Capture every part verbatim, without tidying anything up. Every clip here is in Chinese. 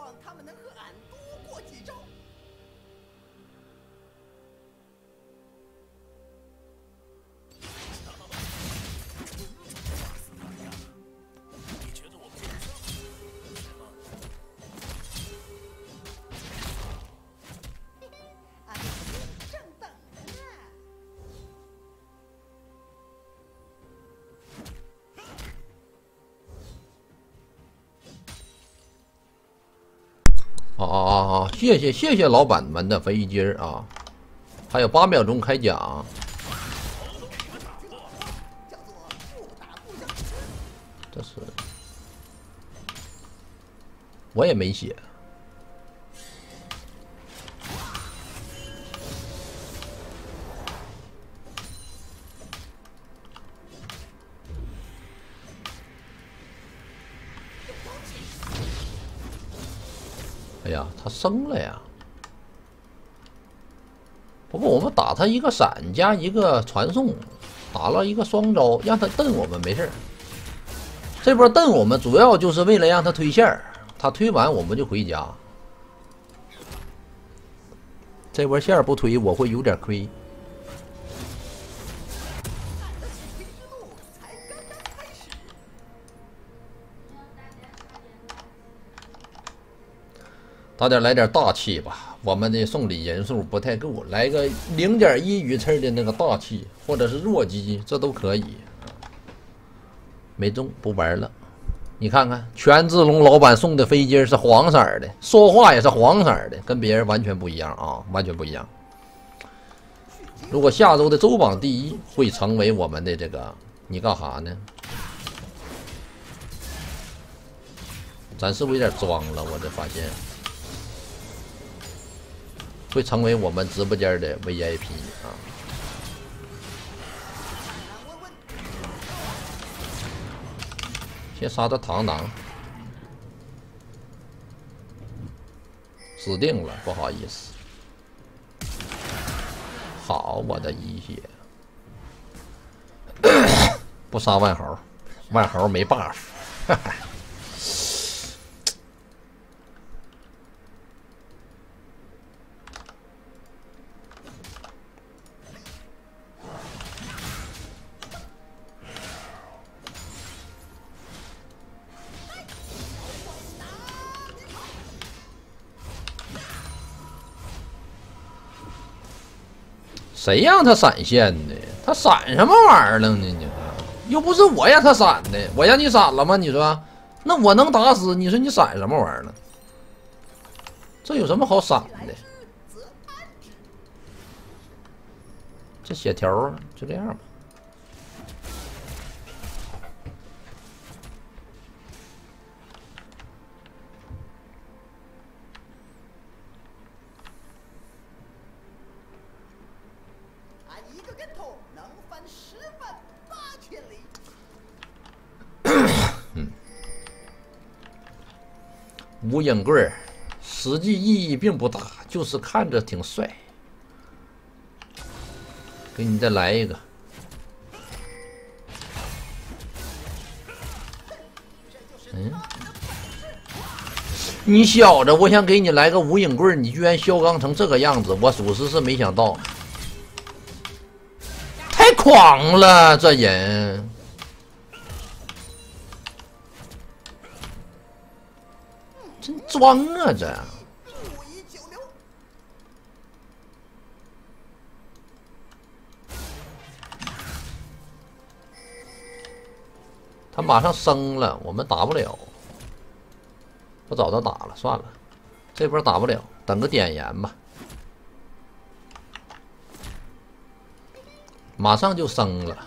望他们能和俺多过几招。 你觉得我配得上？是吗？ 俺们正等着呢。 啊啊啊啊！谢谢谢谢老板们的飞机啊！还有八秒钟开奖，这是我也没写。哎呀，他升了呀！不过我们打他一个闪加一个传送，打了一个双招，让他瞪我们没事。这波瞪我们主要就是为了让他推线儿，他推完我们就回家。这波线儿不推，我会有点亏。大家来点大气吧，我们的送礼人数不太够，来个零点一鱼刺的那个大气，或者是弱鸡，这都可以。没中，不玩了。你看看，权志龙老板送的飞机是黄色的，说话也是黄色的，跟别人完全不一样啊，完全不一样。如果下周的周榜第一会成为我们的这个，你干哈呢？咱是不是有点装了？我这发现。会成为我们直播间的 V I P 啊！先杀这螳螂，死定了，不好意思。好，我的一血，不杀万豪，万豪没 buff， 哈哈。谁让他闪现的？他闪什么玩意儿了呢？你又不是我让他闪的，我让你闪了吗？你说，那我能打死你？说你闪什么玩意儿了？这有什么好闪的？这血条啊，就这样吧。无影棍儿，实际意义并不大，就是看着挺帅。给你再来一个。嗯，你小子，我想给你来个无影棍儿，你居然嚣张成这个样子，我属实是没想到，太狂了，这人。真装啊！这他马上升了，我们打不了，不找他打了，算了，这波打不了，等个点燃吧。马上就升了，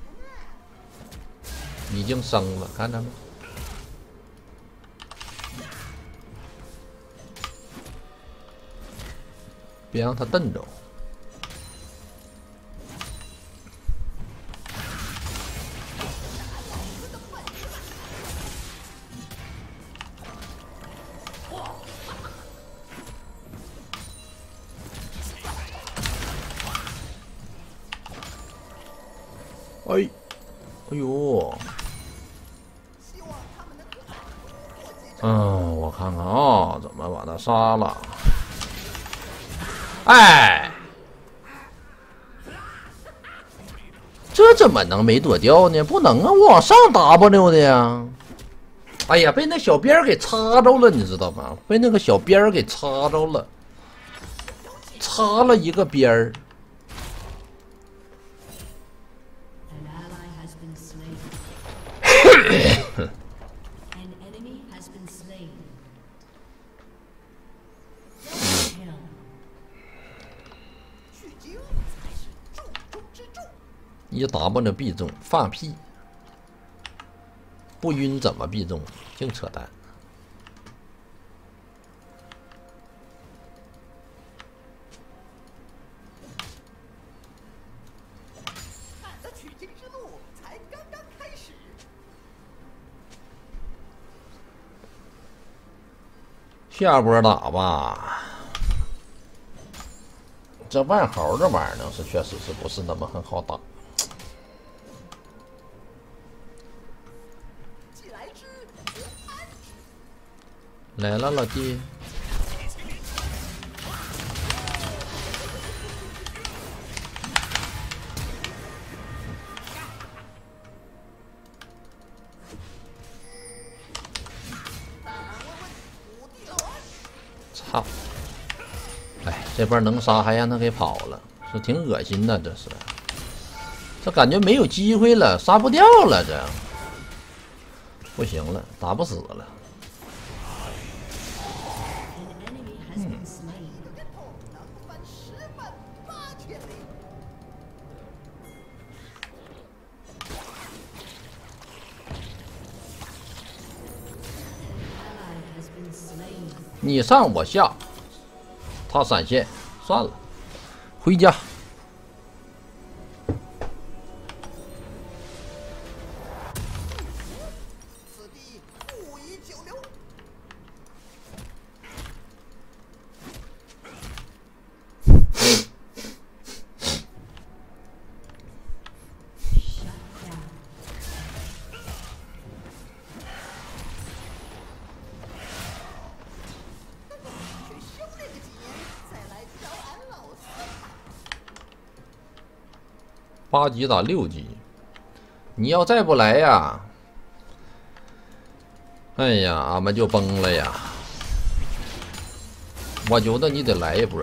已经升了，看着没？别让他蹬着。哎，哎呦！ 嗯，我看看啊、哦，怎么把他杀了？哎，这怎么能没躲掉呢？不能啊，我往上 W 的呀！哎呀，被那小边儿给插着了，你知道吗？被那个小边儿给插着了，插了一个边儿。一 W 必中，放屁！不晕怎么必中？净扯淡！ 俺的取经之路才刚刚开始。 下波打吧。这万豪这玩意儿呢，是确实是不是那么很好打。来了，老弟。操！哎，这波能杀还让他给跑了，是挺恶心的，这是。这感觉没有机会了，杀不掉了，这不行了，打不死了。你上我下，他闪现，算了，回家。 此地不宜久留。 八级打六级，你要再不来呀，哎呀，俺们就崩了呀！我觉得你得来一波。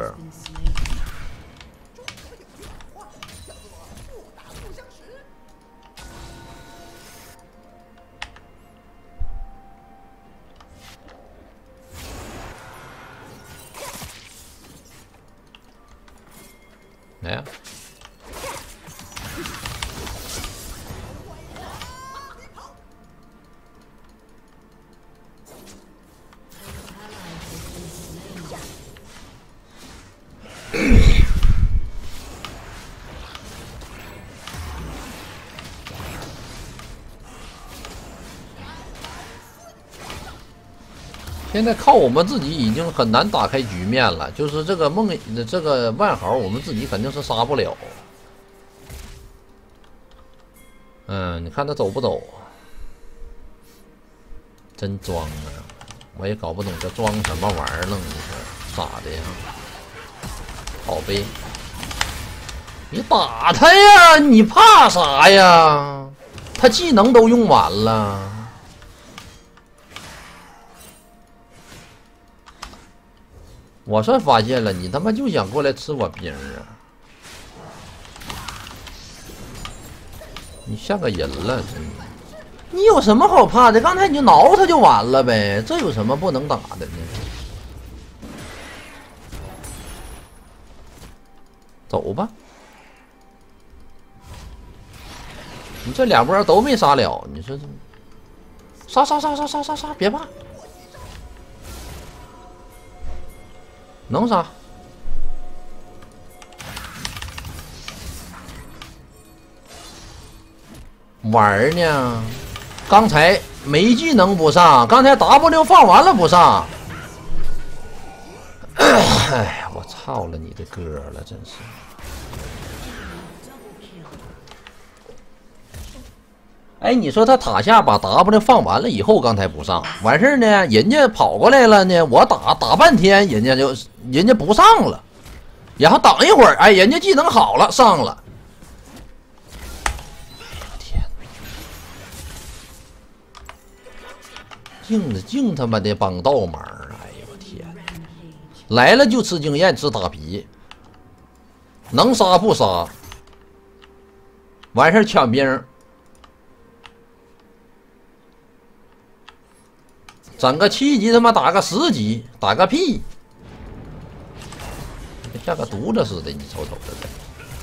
来呀！现在靠我们自己已经很难打开局面了，就是这个梦，这个万豪，我们自己肯定是杀不了。嗯，你看他走不走？真装啊！我也搞不懂这装什么玩意儿了，你说咋的呀？好呗，你打他呀！你怕啥呀？他技能都用完了。我算发现了，你他妈就想过来吃我兵啊！你像个人了，真的。你有什么好怕的？刚才你就挠他就完了呗，这有什么不能打的呢？走吧，你这两波都没杀了，你说这杀杀杀杀杀杀杀，别怕。能杀，玩呢？刚才没技能不上，刚才 W 放完了不上。哎呀，我操了你的歌了，真是！ 哎，你说他塔下把 W 放完了以后，刚才不上，完事儿呢，人家跑过来了呢，我打打半天，人家就人家不上了，然后等一会儿，哎，人家技能好了上了。天，净的净他妈的帮倒忙，哎呦我天，来了就吃经验吃打皮，能杀不杀，完事儿抢兵。整个七级他妈打个十级，打个屁！像个犊子似的，你瞅瞅这个。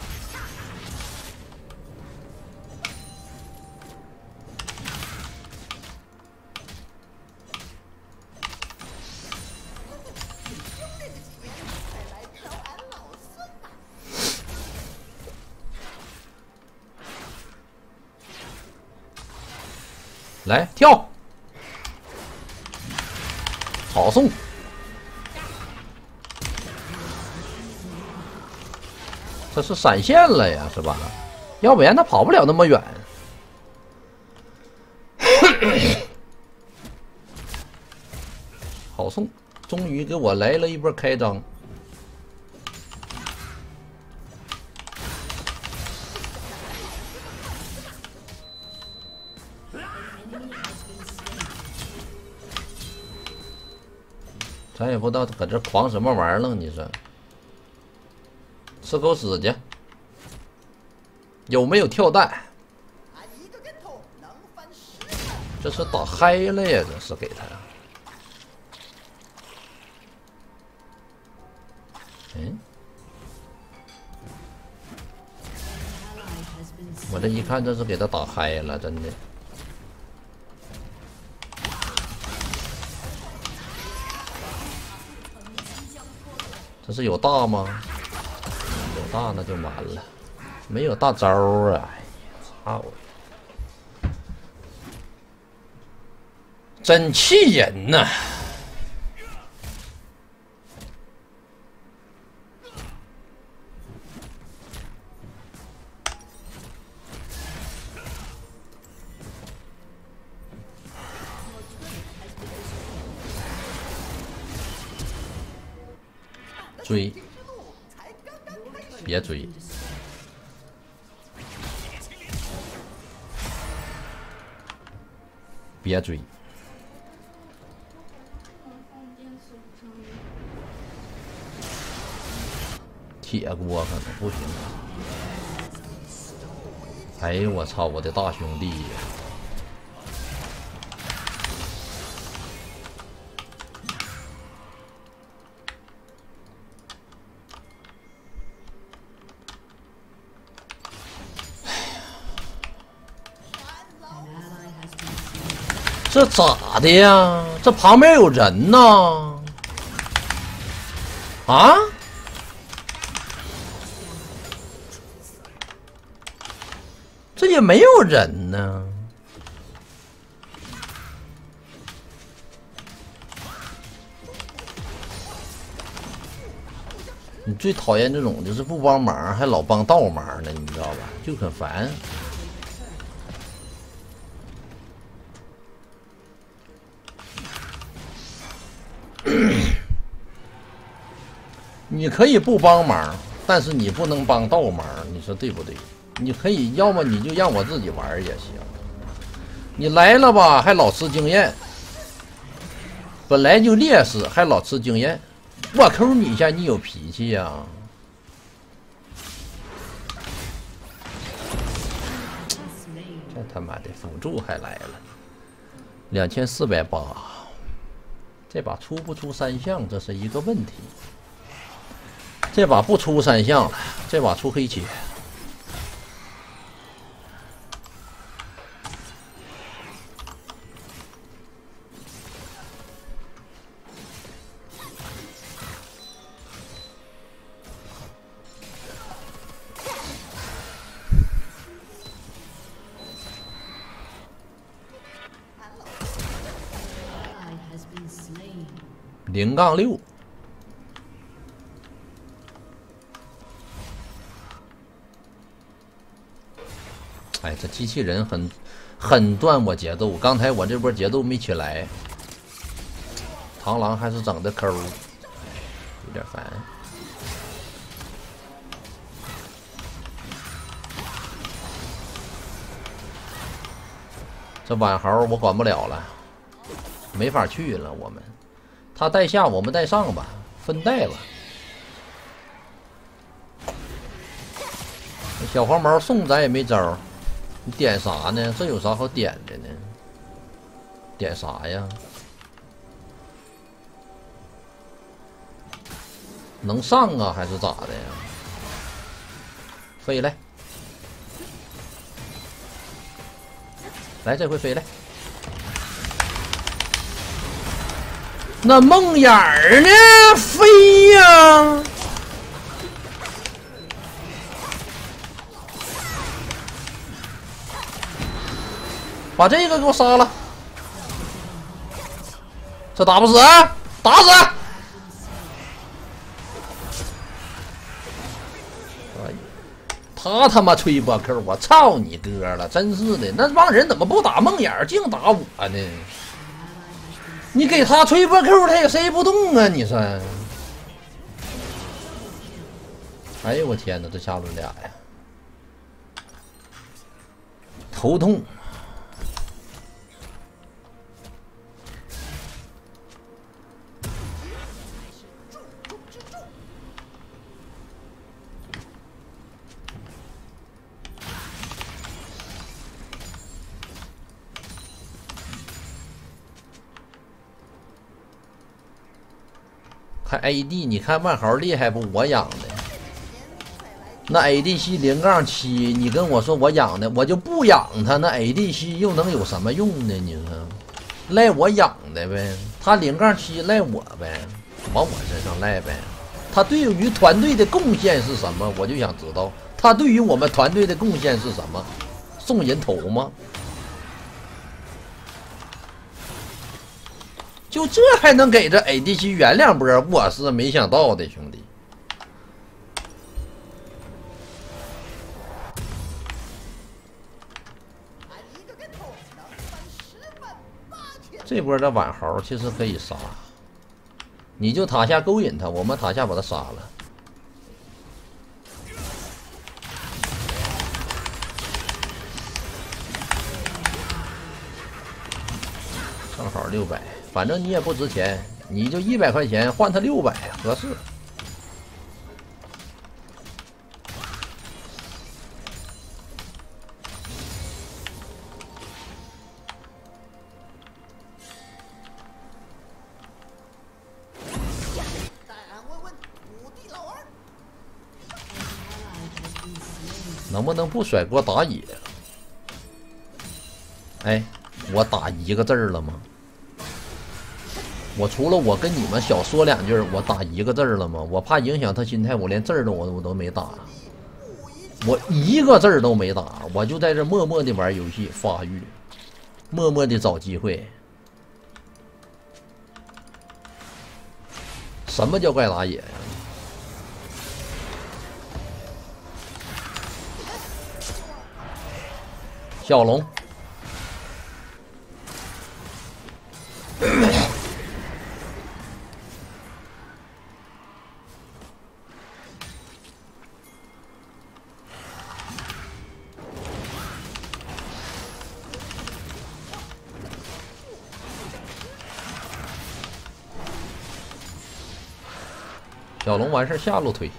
来跳！好送，这是闪现了呀，是吧？要不然他跑不了那么远。好送，终于给我来了一波开张。咱也不知道搁这狂什么玩意儿了，你说？吃口屎去！有没有跳弹？这是打嗨了呀！这是给他。嗯，我这一看，这是给他打嗨了，真的。这是有大吗？有大那就完了，没有大招啊！哎呀，操！真气人呐！追，别追！别追！铁锅可能不行啊！哎呦我操，我的大兄弟呀！这咋的呀？这旁边有人呢？啊？这也没有人呢。你最讨厌这种就是不帮忙还老帮倒忙的，你知道吧？就很烦。你可以不帮忙，但是你不能帮倒忙，你说对不对？你可以，要么你就让我自己玩也行。你来了吧，还老吃经验，本来就劣势，还老吃经验，我抠你一下，你有脾气呀、啊？这他妈的辅助还来了，两千四百八，这把出不出三项，这是一个问题。这把不出三项了，这把出黑切。零杠六。哎， 这机器人很很断我节奏，刚才我这波节奏没起来，螳螂还是整的抠，有点烦。这晚豪我管不了了，没法去了。我们他带下，我们带上吧，分带吧。小黄毛送咱也没招，你点啥呢？这有啥好点的呢？点啥呀？能上啊，还是咋的呀？飞来，来，这回飞来。那梦魇儿呢？飞呀！把这个给我杀了，这打不死，打死！哎，他他妈吹波扣，我操你哥了！真是的，那帮人怎么不打梦魇，净打我呢？你给他吹波扣，他也塞不动啊！你说？哎呦我天哪，这下轮俩呀，头痛。看 A D， 你看万豪厉害不？我养的那 A D C 零杠七，你跟我说我养的，我就不养它，那 A D C 又能有什么用呢？你说赖我养的呗，他零杠七赖我呗，往我身上赖呗。他对于团队的贡献是什么？我就想知道，他对于我们团队的贡献是什么？送人头吗？就这还能给这 A D C 原两波，我是没想到的，兄弟。这波的晚豪其实可以杀，你就塔下勾引他，我们塔下把他杀了。正好六百。反正你也不值钱，你就一百块钱换他六百，合适。能不能不甩锅打野？哎，我打一个字儿了吗？我除了我跟你们小说两句，我打一个字了吗？我怕影响他心态，我连字儿都我我都没打，我一个字儿都没打，我就在这默默的玩游戏发育，默默的找机会。什么叫怪打野呀？小龙。小龙完事下路推，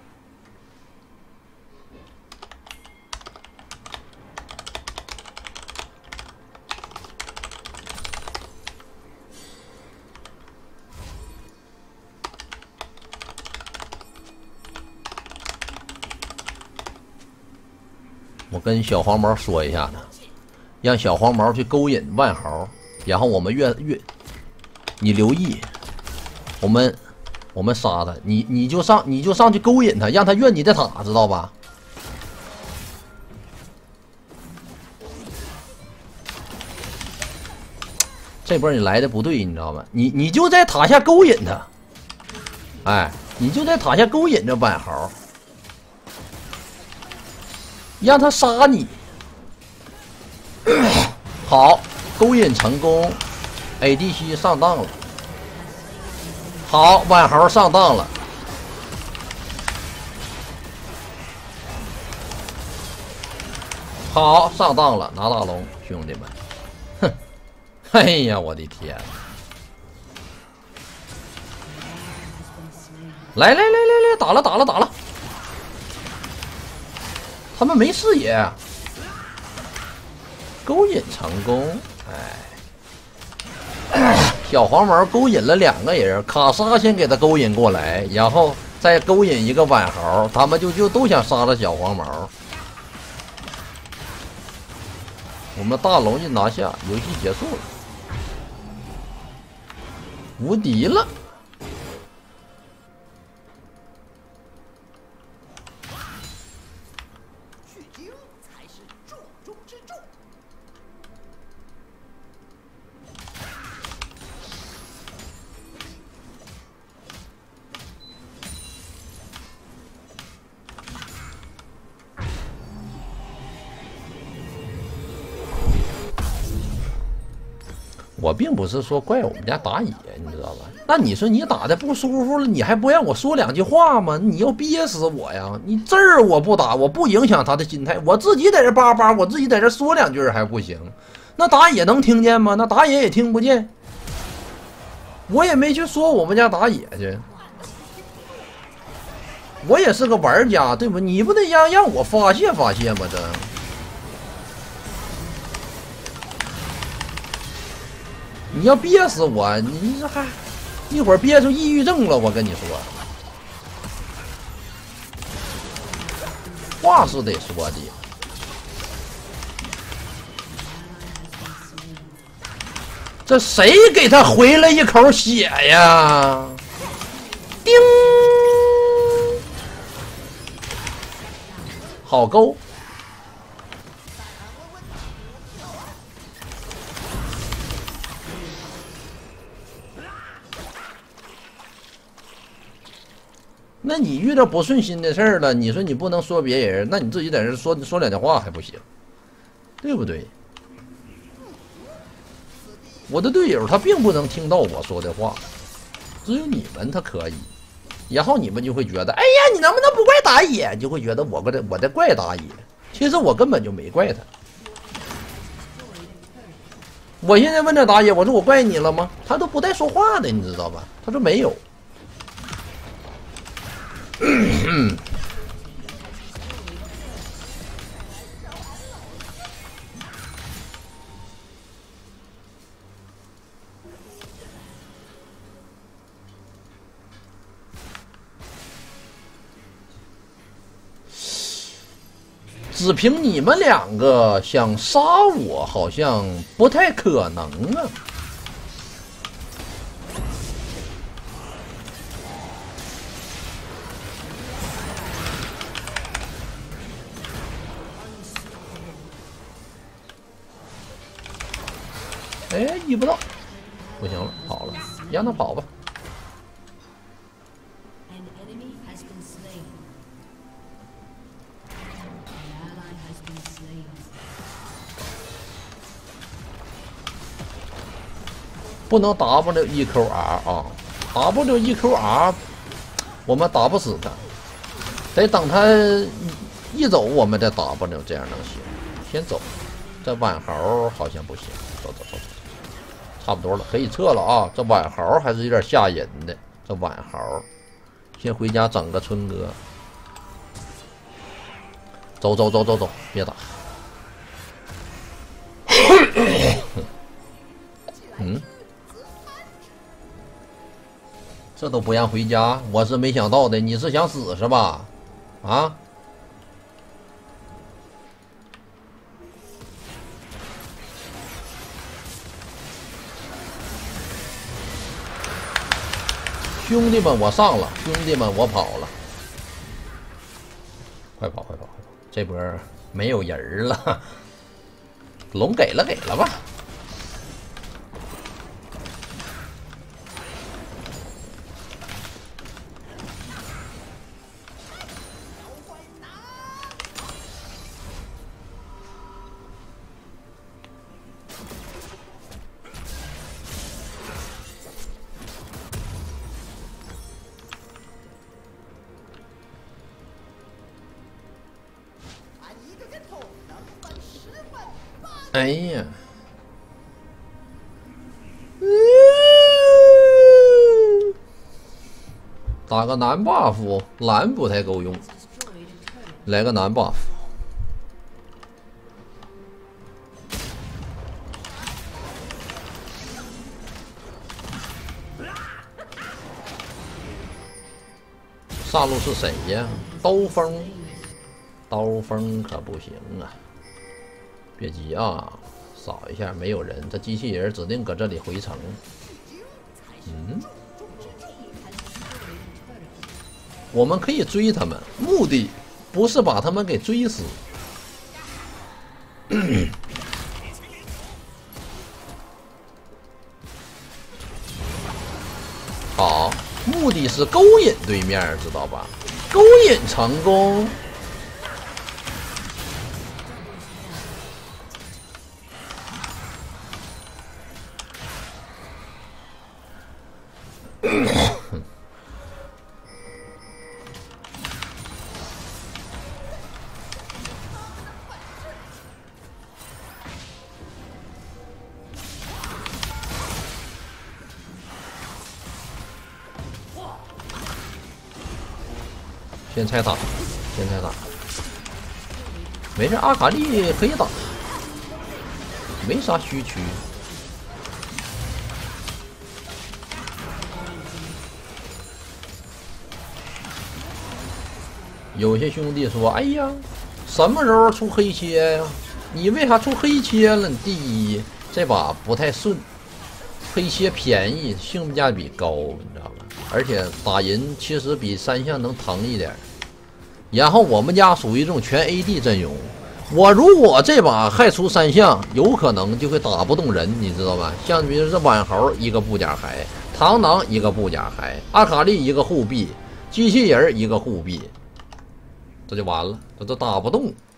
我跟小黄毛说一下子，让小黄毛去勾引万豪，然后我们越越，你留意，我们。我们杀他，你你就上你就上去勾引他，让他越你的塔，知道吧？这波你来的不对，你知道吗？你你就在塔下勾引他，哎，你就在塔下勾引着万豪，让他杀你， 好，勾引成功 ，A D C 上当了。好，万豪上当了。好，上当了，拿大龙，兄弟们，哼！哎呀，我的天！来来来来来，打了打了打了！他们没视野，勾引成功，哎，小黄毛勾引了两个人，卡莎先给他勾引过来，然后再勾引一个晚豪，他们就就都想杀了小黄毛。我们大龙一拿下，游戏结束了，无敌了。 取经才是重中之重。 我并不是说怪我们家打野，你知道吧？那你说你打的不舒服了，你还不让我说两句话吗？你要憋死我呀！你这儿我不打，我不影响他的心态，我自己在这叭叭，我自己在这说两句还不行？那打野能听见吗？那打野也听不见。我也没去说我们家打野去，我也是个玩家，对不？你不得让让我发泄发泄吗？这。你要憋死我！你这还一会儿憋出抑郁症了，我跟你说，话是得说的。这谁给他回了一口血呀？叮，好勾。那你遇到不顺心的事儿了，你说你不能说别人，那你自己在这说说两句话还不行，对不对？我的队友他并不能听到我说的话，只有你们他可以，然后你们就会觉得，哎呀，你能不能不怪打野？就会觉得我在我在怪打野，其实我根本就没怪他。我现在问这打野，我说我怪你了吗？他都不带说话的，你知道吧？他说没有。嗯，只凭你们两个想杀我，好像不太可能啊。哎，遇不到，不行了，跑了，让他跑吧。不能 W E Q R 啊 ，W E Q R， 我们打不死他，得等他一走，我们再 W， 这样能行。先走，这晚豪好像不行，走走走走。差不多了，可以撤了啊！这晚豪还是有点吓人的。这晚豪，先回家整个春哥。走走走走走，别打。嗯，这都不让回家，我是没想到的。你是想死是吧？啊？兄弟们，我上了！兄弟们，我跑了！快跑，快跑，快跑！这波没有人了，龙给了，给了吧。 哎呀，打个蓝 buff， 蓝不太够用，来个蓝 buff。上路是谁呀？刀锋，刀锋可不行啊！别急啊，扫一下，没有人，这机器人指定搁这里回城。嗯，我们可以追他们，目的不是把他们给追死。好。目的是勾引对面，知道吧？勾引成功。先拆塔，先拆塔，没事，阿卡丽可以打，没啥虚区。有些兄弟说：“哎呀，什么时候出黑切呀？你为啥出黑切了？第一，这把不太顺，黑切便宜，性价比高，你知道吧？而且打银其实比三项能疼一点。然后我们家属于这种全 A D 阵容，我如果这把还出三项，有可能就会打不动人，你知道吧？像比如这挽猴一个布甲骸，螳螂一个布甲骸，阿卡丽一个护臂，机器人一个护臂。”这就完了，这都打不动。